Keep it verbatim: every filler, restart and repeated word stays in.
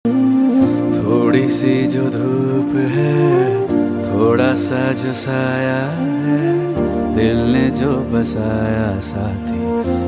थोड़ी सी जो धूप है, थोड़ा सा जो साया है, दिल ने जो बसाया साथी